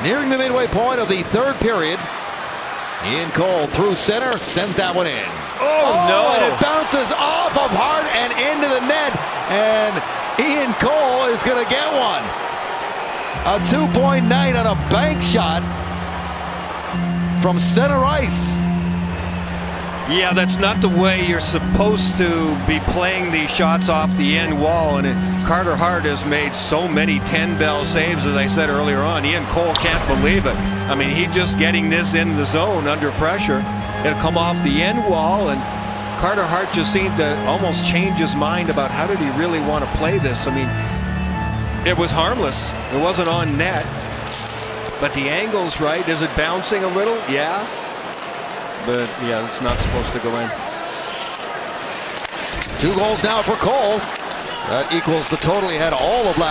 Nearing the midway point of the third period. Ian Cole through center, sends that one in. Oh no! And it bounces off of Hart and into the net. And Ian Cole is going to get one. A 2-point night on a bank shot from center ice. Yeah, that's not the way you're supposed to be playing these shots off the end wall. And Carter Hart has made so many 10-bell saves, as I said earlier on. Ian Cole can't believe it. I mean, he's just getting this in the zone under pressure. It'll come off the end wall, and Carter Hart just seemed to almost change his mind about how did he really want to play this. I mean, it was harmless. It wasn't on net. But the angle's right. Is it bouncing a little? Yeah. But yeah, it's not supposed to go in. 2 goals now for Cole. That equals the total he had all of last.